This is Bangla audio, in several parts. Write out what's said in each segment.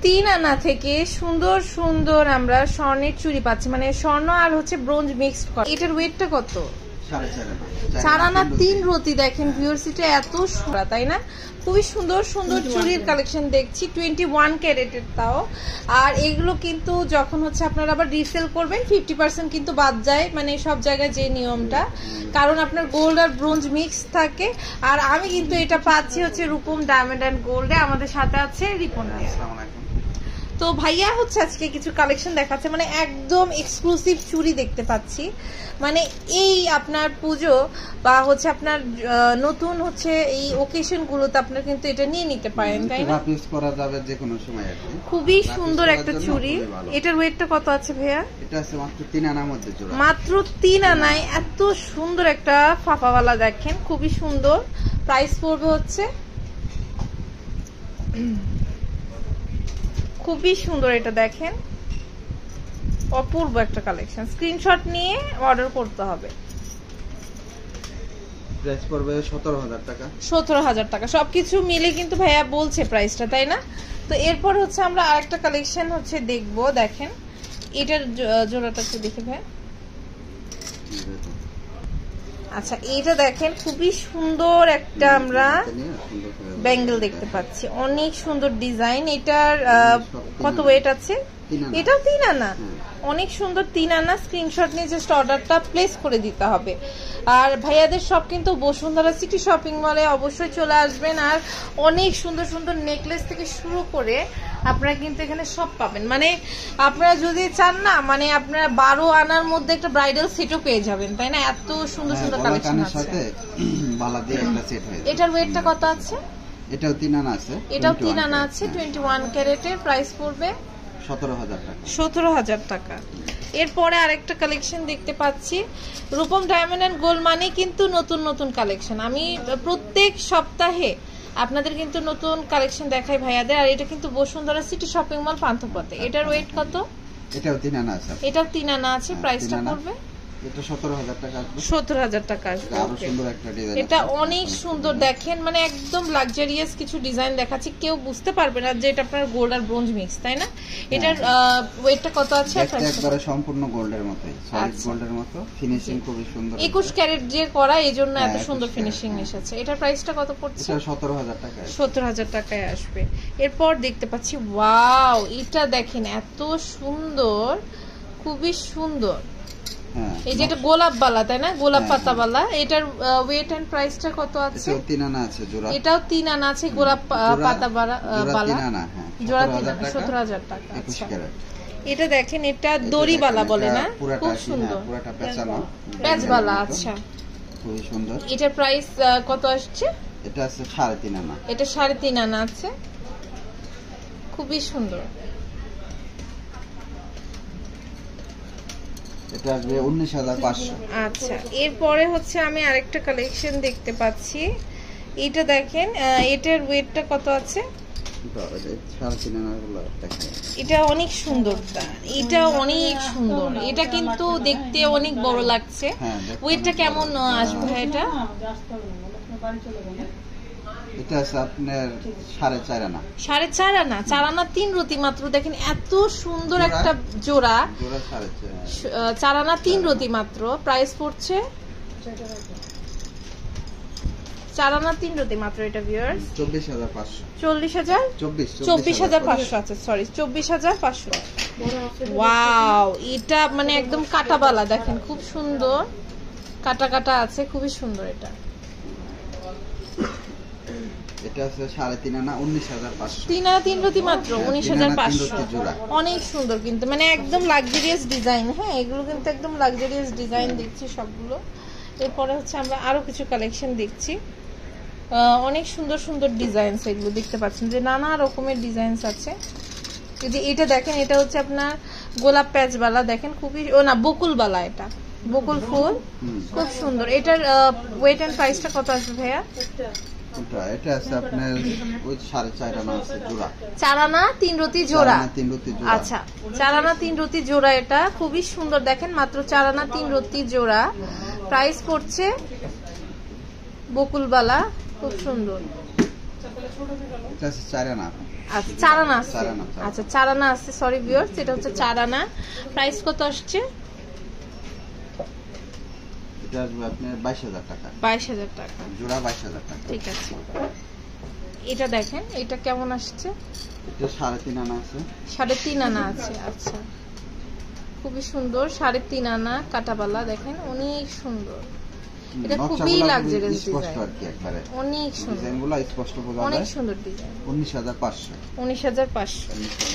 3 আনা থেকে সুন্দর সুন্দর আমরা স্বর্ণের চুড়ি পাচ্ছি, মানে স্বর্ণ আর হচ্ছে ব্রোঞ্জ মিক্সড করা। এটার ওয়েটটা কত? 4 আনা 3 রতি। দেখেন ভিউয়ার্স, এটা এত সুন্দর তাই না? খুবই সুন্দর সুন্দর চুড়ির কালেকশন দেখছি, 21 ক্যারেটের তাও। আর এগুলো কিন্তু যখন হচ্ছে আপনারা আবার রিসেল করবেন 50% কিন্তু বাদ যায়, মানে সব জায়গায় যে নিয়মটা, কারণ আপনার গোল্ড আর ব্রোঞ্জ মিক্স থাকে। আর আমি কিন্তু এটা পাচ্ছি হচ্ছে রূপম ডায়মন্ড অ্যান্ড গোল্ডে। আমাদের সাথে আছে রিপন। তো ভাইয়া হচ্ছে আজকে কিছু কালেকশন দেখাচ্ছে, মানে একদম এক্সক্লুসিভ চুড়ি দেখতে পাচ্ছি। মানে এই আপনার পুজো বা হচ্ছে আপনার নতুন হচ্ছে এই ওকেশন গুলোতে আপনার কিন্তু এটা নিয়ে নিতে পারেন, তাই না? রাফ ইউজ করা যাবে যে কোনো সময়। খুবই সুন্দর একটা চুড়ি। এটার ওয়েটটা কত আছে ভাইয়া? এটা আছে মাত্র 3 আনার মধ্যে জোড়া। মাত্র 3 আনায় এত সুন্দর একটা ফাফাওয়ালা, দেখেন খুবই সুন্দর। প্রাইস পড়বে হচ্ছে, খুবই সুন্দর এটা দেখেন, অপূর্ব একটা কালেকশন। স্ক্রিনশট নিয়ে অর্ডার করতে হবে। প্রাইস পড়বে 17000 টাকা। 17000 টাকা সবকিছু মিলে কিন্তু ভাইয়া বলছে প্রাইসটা, তাই না? তো এরপর হচ্ছে আমরা আরেকটা কালেকশন হচ্ছে দেখবো। দেখেন এটার জোড়াটা একটু দেখে ভাই। আচ্ছা, এটা দেখেন খুবই সুন্দর একটা আমরা ব্যাঙ্গেল দেখতে পাচ্ছি, অনেক সুন্দর ডিজাইন। এটার কত ওয়েট আছে? এটাও 3 আনা, অনেক সুন্দর 3 আনা। স্ক্রিনশট নিয়ে জাস্ট অর্ডারটা প্লেস করে দিতে হবে। আর ভাইয়াদের সব কিন্তু বসুন্ধরা সিটি শপিং মলে অবশ্যই চলে আসবেন। আর অনেক সুন্দর সুন্দর নেকলেস থেকে শুরু করে আপনারা কিন্তু এখানে সব পাবেন। মানে আপনারা যদি চান না, মানে আপনারা 12 আনার মধ্যে একটা ব্রাইডাল সেটও পেয়ে যাবেন, তাই না? এত সুন্দর সুন্দর কালেকশন আছে। এটার ওয়েটটা কত আছে? এটাও 3 আনা আছে। এটাও 3 আনা আছে, 21 ক্যারেটের। প্রাইস পড়বে 17000 টাকা। 17000 টাকা। এরপরে আরেকটা কালেকশন দেখতে পাচ্ছি। রূপম ডায়মন্ড এন্ড গোল্ড মানে কিন্তু নতুন নতুন কালেকশন। আমি প্রত্যেক সপ্তাহে আপনাদের কিন্তু নতুন কালেকশন দেখাই ভাইয়াদের। আর এটা কিন্তু বসুন্ধরা সিটি শপিং মল পান্থপথে। এটার ওয়েট কত? এটাও 3 আনা আছে। এটাও 3 আনা আছে। প্রাইসটা পড়বে এটা 17000 টাকা আসবে। 17000 টাকা আসবে। আরো সুন্দর একটা ডিজাইন। এটা অনেক সুন্দর দেখেন, মানে একদম লাক্সারিয়াস কিছু ডিজাইন দেখাচ্ছি, কেউ বুঝতে পারবে না যে এটা আপনার গোল্ড আর ব্রোঞ্জ মিক্স, তাই না? এটার ওয়েটটা কত আছে? একবারে সম্পূর্ণ গোল্ডের মতোই, সলিড গোল্ডের মতো, ফিনিশিং খুবই সুন্দর। 21 ক্যারেট যে করা, এজন্য এত সুন্দর ফিনিশিং এসেছে। এটার প্রাইসটা কত পড়ছে? এটা 17000 টাকা। 17000 টাকায় আসবে। এরপর দেখতে পাচ্ছি, ওয়াও, এটা দেখেন এত সুন্দর, খুবই সুন্দর। এই যে এটা গোলাপ বালা, তাই না? গোলাপ পাতা বালা। এটার ওয়েট এন্ড প্রাইসটা কত আছে? এটাও 3 আনা আছে জোড়া। এটাও 3 আনা আছে, গোলাপ পাতা বালা। জোড়া 3 আনা, 17000 টাকা। 21 ক্যারেট। এটা দেখেন, এটা দড়ি বালা বলে না? খুব সুন্দর, পুরোটা পেঁচানো প্যাচ বালা। আচ্ছা, খুবই সুন্দর। এটার প্রাইস কত আসছে? এটা আছে 3.5 আনা। এটা 3.5 আনা আছে, খুবই সুন্দর। এটা আসবে 19500। আচ্ছা, এরপরে হচ্ছে আমি আরেকটা কালেকশন দেখতে পাচ্ছি। এটা দেখেন, এটার ওয়েটটা কত আছে? এটা অনেক সুন্দর, এটা অনেক সুন্দর। এটা কিন্তু দেখতে অনেক বড় লাগছে। ওয়েটটা কেমন আসবে এটা? এটা আছে আপনার 4.5 আনা। 4.5 আনা, 4 আনা 3 রতি মাত্র। দেখেন এত সুন্দর একটা জোড়া, 4 আনা 3 রতি মাত্র। প্রাইস পড়ছে 4 আনা 3 রতি মাত্র। এটা ভিউয়ার্স 24500। 24500 আছে, সরি 24500। ওয়াও, এটা মানে একদম কাটাবালা, দেখেন খুব সুন্দর, কাটা কাটা আছে, খুবই সুন্দর। এটা এটা আছে 3.5 আনা, 19500। 3 আনা 3 রতি মাত্র, 19500। অনেক সুন্দর কিন্তু, মানে একদম লাক্সারিয়াস ডিজাইন। হ্যাঁ, এগুলো কিন্তু একদম লাক্সারিয়াস ডিজাইন দেখছি সবগুলো। এরপরে হচ্ছে আমরা আরো কিছু কালেকশন দেখছি, অনেক সুন্দর সুন্দর ডিজাইন। এগুলো দেখতে পাচ্ছেন যে নানা রকমের ডিজাইন আছে। এই যে এটা দেখেন, এটা হচ্ছে আপনার গোলাপ প্যাচবালা, দেখেন খুবই, ও না বকুল বালা, এটা বকুল ফুল, খুব সুন্দর। এটার ওয়েট এন্ড প্রাইসটা কত আসবে ভাইয়া? এটা আছে আপনার ওই 4.5 আনা আছে জোড়া। 4 আনা 3 রতি জোড়া। আচ্ছা, 4 আনা 3 রতি জোড়া। এটা খুবই সুন্দর, দেখেন মাত্র 4 আনা 3 রতি জোড়া। প্রাইস পড়ছে বকুলবালা, খুব সুন্দর। এটা আছে 4 আনা। আচ্ছা 4 আনা আছে। 4 আনা। আচ্ছা 4 আনা আছে, সরি ভিউয়ার্স, এটা হচ্ছে 4 আনা। প্রাইস কত আসছে? এটা আসবে আপনার 22000 টাকা। 22000 টাকা জোড়া 22000 টাকা। ঠিক আছে। এটা দেখেন, এটা কেমন আসছে? এটা 3.5 আনা আছে। 3.5 আনা আছে। আচ্ছা খুবই সুন্দর, 3.5 আনা কাটাবালা, দেখেন অনেক সুন্দর। এটা খুবই লাক্সারিয়াস ডিজাইন, আর কি একবারে অনেক সুন্দর ডিজাইনগুলো স্পষ্ট বোঝা যায়। অনেক সুন্দর ডিজাইন। 19500। 19500।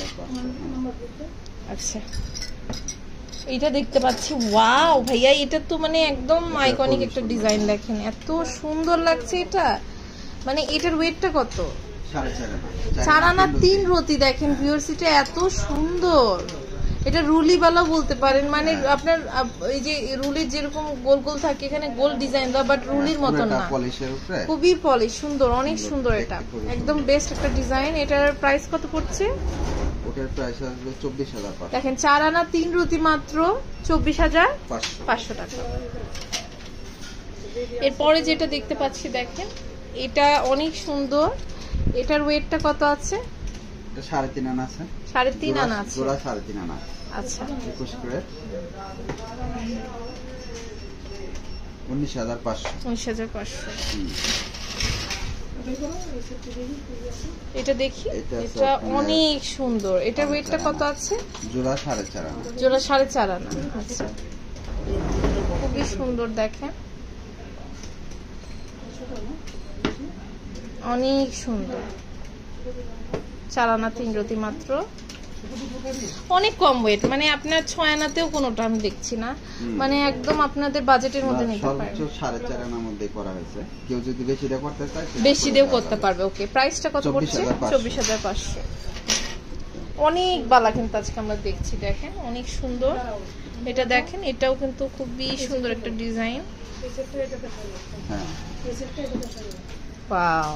আচ্ছা এটা দেখতে পাচ্ছি, ওয়াও ভাইয়া, এটা তো মানে একদম আইকনিক একটা ডিজাইন, দেখেন এত সুন্দর লাগছে এটা। মানে এটার ওয়েটটা কত? 4 আনা 3 রতি। দেখেন ভিউয়ার্স, এটা এত সুন্দর। এটা রুলি বালা বলতে পারেন, মানে আপনার এই যে রুলির যেরকম গোল গোল থাকে, এখানে গোল ডিজাইন দাও, বাট রুলির মতো না, খুবই পলিশ, সুন্দর, অনেক সুন্দর। এটা একদম বেস্ট একটা ডিজাইন। এটার প্রাইস কত পড়ছে? ওটার প্রাইস আসবে 24500। দেখেন 4 আনা 3 রতি মাত্র 24500 টাকা। এরপরে যেটা দেখতে পাচ্ছি, দেখেন এটা অনেক সুন্দর। এটার ওয়েটটা কত আছে? এটা 3.5 আনা আছে। 3.5 আনা আছে। জোড়া 3.5 আনা। আচ্ছা 21 ক্যারেট। 19500। 19500। এটা দেখি, এটা অনেক সুন্দর। এটার ওয়েটটা কত আছে? জোড়া 4.5 আনা। জোড়া 4.5 আনা। আচ্ছা খুবই সুন্দর, দেখেন অনেক সুন্দর। 4 আনা 3 রতি মাত্র, অনেক কম ওয়েট। মানে আপনার 6 আনাতেও কোনোটা আমি দেখছি না, মানে একদম আপনাদের বাজেটের মধ্যে নিতে পারবেন। 4.5 আনার মধ্যে করা হয়েছে, কেউ যদি বেশি দিয়ে করতে চায় বেশি দিয়েও করতে পারবে। ওকে, প্রাইসটা কত পড়ছে? 24500। অনেক বালা কিন্তু আজকে আমরা দেখছি, দেখেন অনেক সুন্দর। এটা দেখেন, এটাও কিন্তু খুবই সুন্দর একটা ডিজাইন। হ্যাঁ ওয়াও,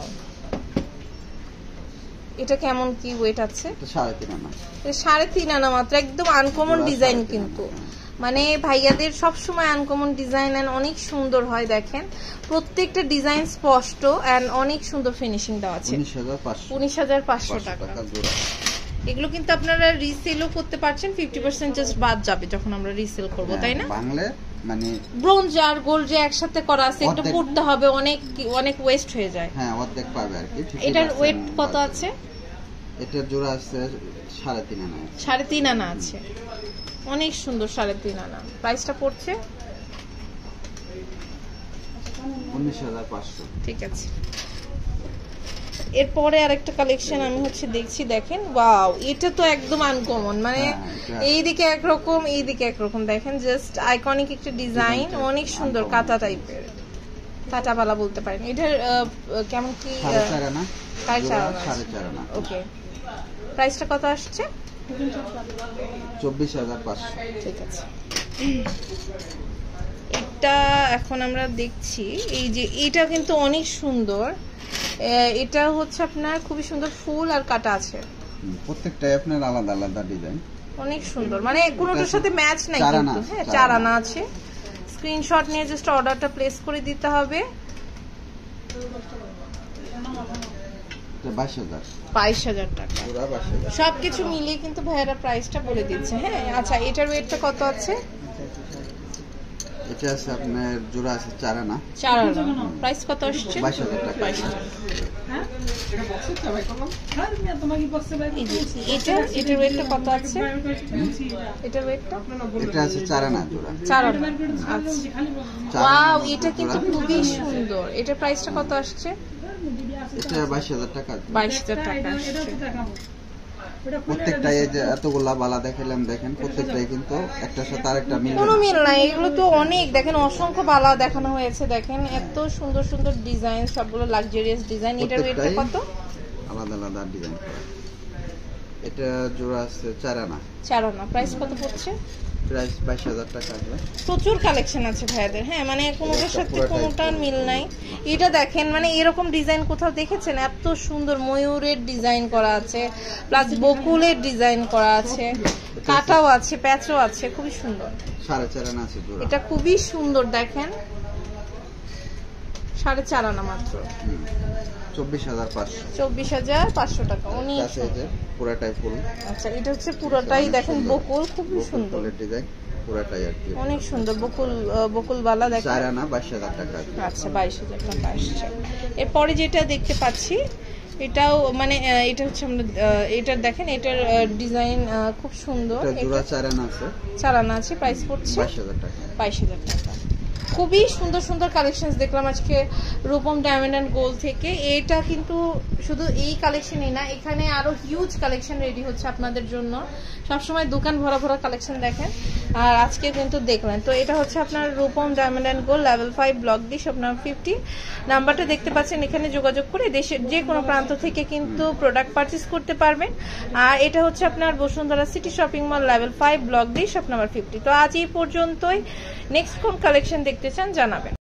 এটা কেমন কি ওয়েট আছে? এটা 3.5 আনা। 3.5 আনা মাত্র, একদম আনকমন ডিজাইন কিন্তু। মানে ভাইয়াদের সব সময় আনকমন ডিজাইন এন্ড অনেক সুন্দর হয়। দেখেন প্রত্যেকটা ডিজাইন স্পষ্ট এন্ড অনেক সুন্দর ফিনিশিং দেওয়া আছে। 19500 টাকা। এগুলো কিন্তু আপনারা রিসেলও করতে পারছেন, 50% জাস্ট বাদ যাবে যখন আমরা রিসেল করব, তাই না? বাংলা মানে ব্রোঞ্জ আর গোল্ড যে একসাথে করা আছে, একটু পড়তে হবে, অনেক অনেক ওয়েস্ট হয়ে যায়। হ্যাঁ অর্ধেক পাবে আর কি। এটার ওয়েট কত আছে? এটার জোড়া আছে 3.5 আনা। 3.5 আনা আছে, অনেক সুন্দর। 3.5 আনা। প্রাইসটা পড়ছে 19500। ঠিক আছে। এরপরে আরেকটা কালেকশন আমি দেখছি, দেখেন ওয়াও, এটা তো একদম আনকমন। মানে এইদিকে একরকম, এইদিকে একরকম, দেখেন জাস্ট আইকনিক একটা ডিজাইন, অনেক সুন্দর। কাটা টাইপের, কাটাবালা বলতে পারেন। এটার কেমন কি? 4.5 আনা। 4.5 আনা। ওকে, প্রাইসটা কত আসছে? 24500। ঠিক আছে। এটা এখন আমরা দেখছি, এই যে এটা কিন্তু অনেক সুন্দর। এটা হচ্ছে আপনার খুবই সুন্দর, ফুল আর কাটা আছে। প্রত্যেকটাই আপনার আলাদা আলাদা ডিজাইন, অনেক সুন্দর। মানে কোনোটার সাথে ম্যাচ নাই কিন্তু। হ্যাঁ 4 আনা আছে। স্ক্রিনশট নিয়ে জাস্ট অর্ডারটা প্লেস করে দিতে হবে। 22000 টাকা। সবকিছু মিলিয়ে কিন্তু ভাইয়ারা প্রাইসটা বলে দিচ্ছে। হ্যাঁ আচ্ছা, এটার ওয়েটটা কত আছে? এটা আছে আপনার জোড়া আছে 4 আনা। 4 আনা। প্রাইস কত আসছে? 22000 টাকা। 22000। এটার ওয়েটটা কত আছে? এটার ওয়েটটা? এটা আছে 4 আনা জোড়া। 4 আনা। আচ্ছা ওয়াও, এটা কিন্তু খুবই সুন্দর। এটার প্রাইসটা কত আসছে? এটা 22000 টাকা। 22000 টাকা আসছে। প্রত্যেকটাই এই যে এতগুলা বালা দেখাইলাম, দেখেন প্রত্যেকটাই কিন্তু একটার সাথে আরেকটা মিল, কোনো মিল নাই। এগুলো তো অনেক, দেখেন অসংখ্য বালা দেখানো হয়েছে। দেখেন এত সুন্দর সুন্দর ডিজাইন, সবগুলো লাক্সারিয়াস ডিজাইন। এটার ওয়েটটা কত? আলাদা আলাদা ডিজাইন। এটা জোড়া আছে 4 আনা। 4 আনা। প্রাইস কত পড়ছে? প্রাইস 22000 টাকা। প্রচুর কালেকশন আছে ভাইয়াদের। হ্যাঁ মানে কোনোটার সাথে কোনোটার মিল নাই। এটা দেখেন, মানে এরকম ডিজাইন কোথাও দেখেছেন? এত সুন্দর ময়ূরের ডিজাইন করা আছে, প্লাস বকুলের ডিজাইন করা আছে, কাটাও আছে, প্যাচও আছে, খুবই সুন্দর। 4.5 আনা আছে জোড়া। এটা খুবই সুন্দর, দেখেন 4.5 আনা মাত্র। 24,500। 24,500 টাকা। অনেক পুরাটাই ফুল। আচ্ছা, এটা হচ্ছে পুরোটাই দেখেন বকুল, খুব সুন্দর ডিজাইন, পুরাটাই আর কি অনেক সুন্দর। বকুল বালা দেখেন। 4 আনা 22,000 টাকা। আচ্ছা, 22,000 টাকা আসছে। এরপরে যেটা দেখতে পাচ্ছি এটাও মানে এটা হচ্ছে আমরা এটার দেখেন, এটার ডিজাইন খুব সুন্দর। এটা জোড়া 4 আনা আছে। 4 আনা আছে, প্রাইস পড়ছে 22,000 টাকা। 22,000 টাকা। খুবই সুন্দর সুন্দর কালেকশন দেখলাম আজকে রূপম ডায়মন্ড অ্যান্ড গোল্ড থেকে। এটা কিন্তু শুধু এই কালেকশনই না, এখানে আরো হিউজ কালেকশন রেডি হচ্ছে আপনাদের জন্য। সবসময় দোকান ভরা ভরা কালেকশন দেখেন, আর আজকে কিন্তু দেখলেন। তো এটা হচ্ছে আপনার Rupam diamond and gold level 5 block D, shop number 50। নাম্বারটা দেখতে পাচ্ছেন, এখানে যোগাযোগ করে দেশের যে কোনো প্রান্ত থেকে কিন্তু প্রোডাক্ট পারচেস করতে পারবেন। আর এটা হচ্ছে আপনার Bashundhara city shopping mall level 5 block D, shop number 50। তো আজ এই পর্যন্তই। নেক্সট কোন কালেকশন দেখতে চান জানাবেন।